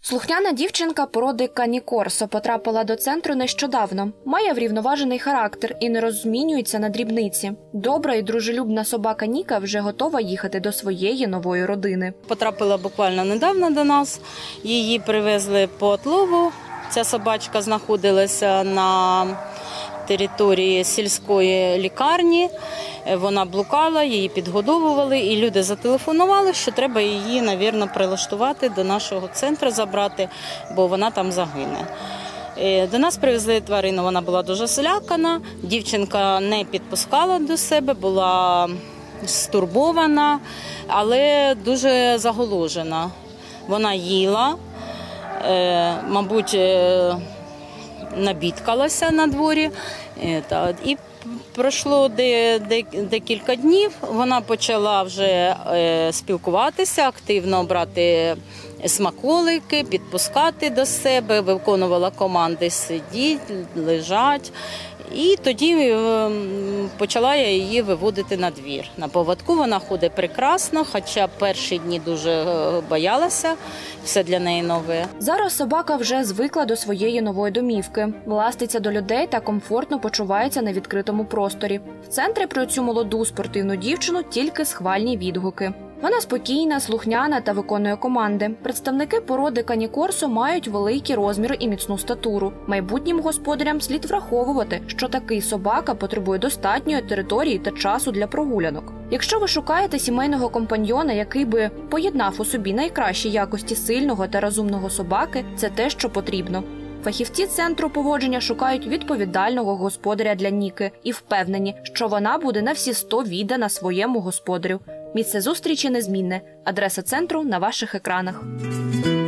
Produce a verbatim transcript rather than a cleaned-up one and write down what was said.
Слухняна дівчинка породи Кані Корсо потрапила до центру нещодавно. Має врівноважений характер і не розмінюється на дрібниці. Добра і дружелюбна собака Ніка вже готова їхати до своєї нової родини. Потрапила буквально недавно до нас. Її привезли по отлову. Ця собачка знаходилася на території сільської лікарні. Вона блукала, її підгодовували, і люди зателефонували, що треба її, мабуть, прилаштувати до нашого центру, забрати, бо вона там загине. До нас привезли тварину, вона була дуже злякана, дівчинка не підпускала до себе, була стурбована, але дуже заголожена. Вона їла, мабуть, набідкалася на дворі, і пройшло декілька днів, вона почала вже спілкуватися, активно брати смаколики, підпускати до себе, виконувала команди «сидіть», «лежать». І тоді почала я її виводити на двір. На поводку вона ходить прекрасно, хоча перші дні дуже боялася, все для неї нове. Зараз собака вже звикла до своєї нової домівки, ластиться до людей та комфортно почувається на відкритому просторі. В центрі про цю молоду спортивну дівчину тільки схвальні відгуки. Вона спокійна, слухняна та виконує команди. Представники породи Кані Корсо мають великі розміри і міцну статуру. Майбутнім господарям слід враховувати, що такий собака потребує достатньої території та часу для прогулянок. Якщо ви шукаєте сімейного компаньйона, який би поєднав у собі найкращі якості сильного та розумного собаки, це те, що потрібно. Фахівці центру поводження шукають відповідального господаря для Ніки і впевнені, що вона буде на всі сто віддана своєму господарю. Місце зустрічі незмінне. Адреса центру на ваших екранах.